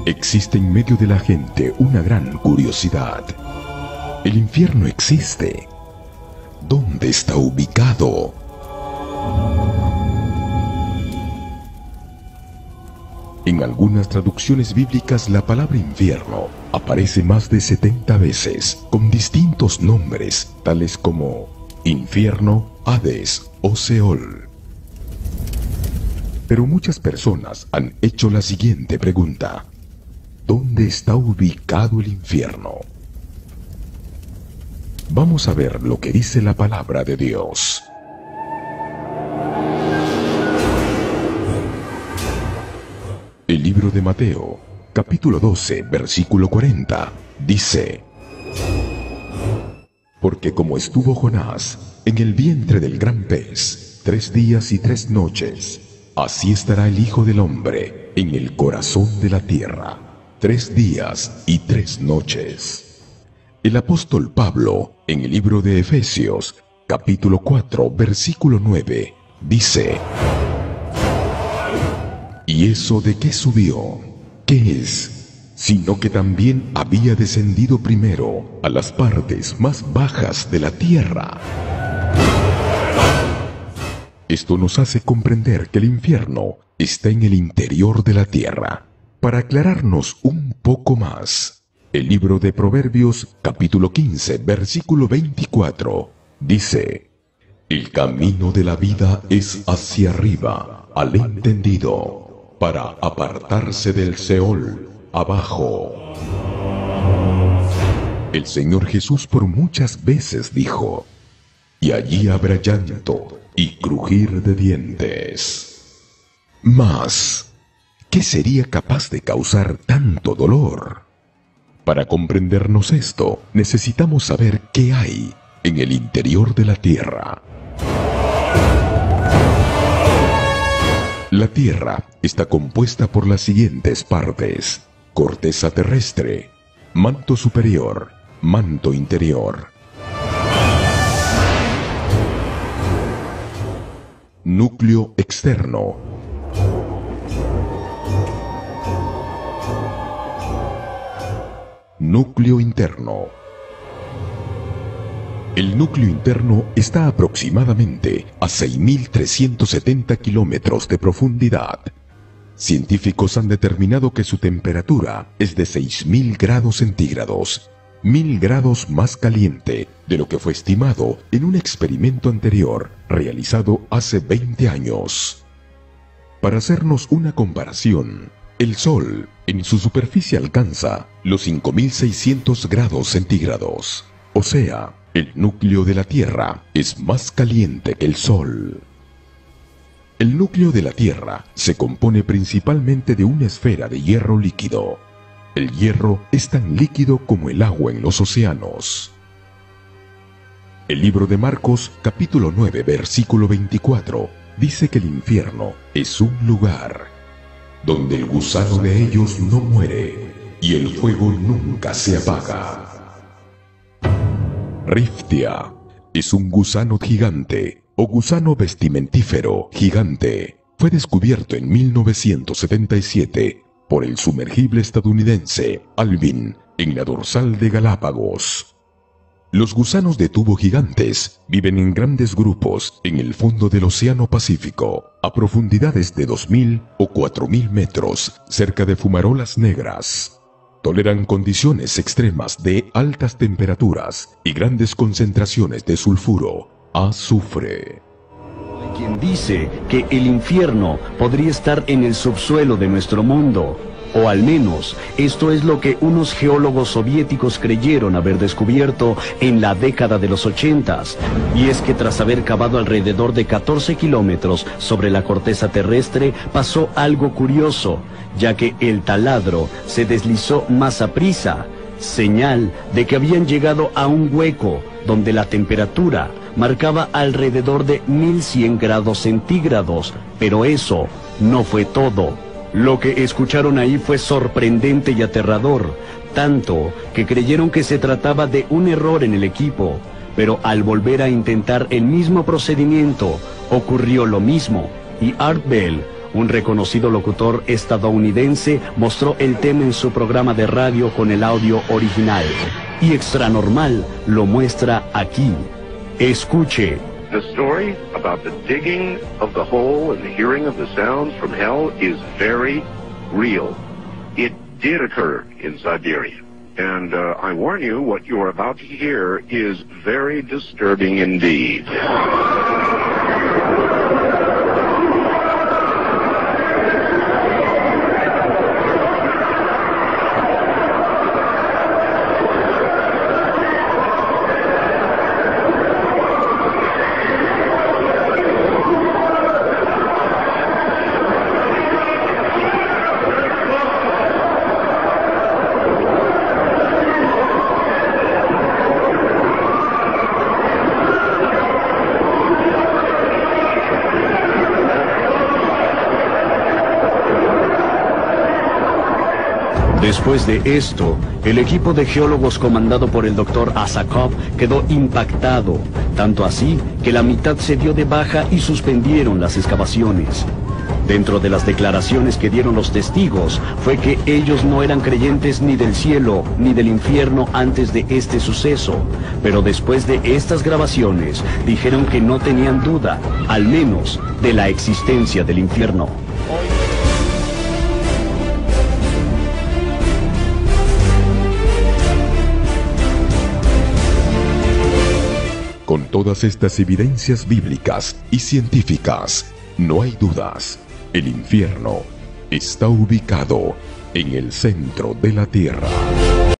Existe en medio de la gente una gran curiosidad. ¿El infierno existe? ¿Dónde está ubicado? En algunas traducciones bíblicas la palabra infierno aparece más de 70 veces con distintos nombres, tales como infierno, Hades o Seol. Pero muchas personas han hecho la siguiente pregunta: ¿dónde está ubicado el infierno? Vamos a ver lo que dice la palabra de Dios. El libro de Mateo, capítulo 12, versículo 40, dice: Porque como estuvo Jonás en el vientre del gran pez 3 días y 3 noches, así estará el Hijo del Hombre en el corazón de la tierra 3 días y 3 noches. El apóstol Pablo, en el libro de Efesios, capítulo 4, versículo 9, dice: ¿Y eso de qué subió? ¿Qué es? Sino que también había descendido primero a las partes más bajas de la tierra. Esto nos hace comprender que el infierno está en el interior de la tierra. Para aclararnos un poco más, el libro de Proverbios, capítulo 15, versículo 24, dice: El camino de la vida es hacia arriba, al entendido, para apartarse del Seol, abajo. El Señor Jesús por muchas veces dijo: Y allí habrá llanto y crujir de dientes. Mas, ¿qué sería capaz de causar tanto dolor? Para comprendernos esto, necesitamos saber qué hay en el interior de la Tierra. La Tierra está compuesta por las siguientes partes: corteza terrestre, manto superior, manto interior. Núcleo externo. Núcleo interno. El núcleo interno está aproximadamente a 6.370 kilómetros de profundidad. Científicos han determinado que su temperatura es de 6.000 grados centígrados, 1.000 grados más caliente de lo que fue estimado en un experimento anterior realizado hace 20 años. Para hacernos una comparación, el Sol en su superficie alcanza los 5.600 grados centígrados, o sea, el núcleo de la Tierra es más caliente que el Sol. El núcleo de la Tierra se compone principalmente de una esfera de hierro líquido. El hierro es tan líquido como el agua en los océanos. El libro de Marcos, capítulo 9, versículo 24, dice que el infierno es un lugar donde el gusano de ellos no muere y el fuego nunca se apaga. Riftia es un gusano gigante o gusano vestimentífero gigante. Fue descubierto en 1977 por el sumergible estadounidense Alvin en la dorsal de Galápagos. Los gusanos de tubo gigantes viven en grandes grupos en el fondo del Océano Pacífico, a profundidades de 2.000 o 4.000 metros, cerca de fumarolas negras. Toleran condiciones extremas de altas temperaturas y grandes concentraciones de sulfuro, azufre. Hay quien dice que el infierno podría estar en el subsuelo de nuestro mundo, o al menos esto es lo que unos geólogos soviéticos creyeron haber descubierto en la década de los 80s, y es que tras haber cavado alrededor de 14 kilómetros sobre la corteza terrestre pasó algo curioso, ya que el taladro se deslizó más aprisa, señal de que habían llegado a un hueco donde la temperatura marcaba alrededor de 1.100 grados centígrados, pero eso no fue todo. Lo que escucharon ahí fue sorprendente y aterrador, tanto que creyeron que se trataba de un error en el equipo, pero al volver a intentar el mismo procedimiento, ocurrió lo mismo, y Art Bell, un reconocido locutor estadounidense mostró el tema en su programa de radio con el audio original. Y Extranormal lo muestra aquí. Escuche. The story about the digging of the hole and the hearing of the sounds from hell is very real. It did occur in Siberia. And I warn you, what you are about to hear is very disturbing indeed. Después de esto, el equipo de geólogos comandado por el Dr. Asakov quedó impactado, tanto así que la mitad se dio de baja y suspendieron las excavaciones. Dentro de las declaraciones que dieron los testigos fue que ellos no eran creyentes ni del cielo ni del infierno antes de este suceso, pero después de estas grabaciones dijeron que no tenían duda, al menos, de la existencia del infierno. Con todas estas evidencias bíblicas y científicas, no hay dudas, el infierno está ubicado en el centro de la Tierra.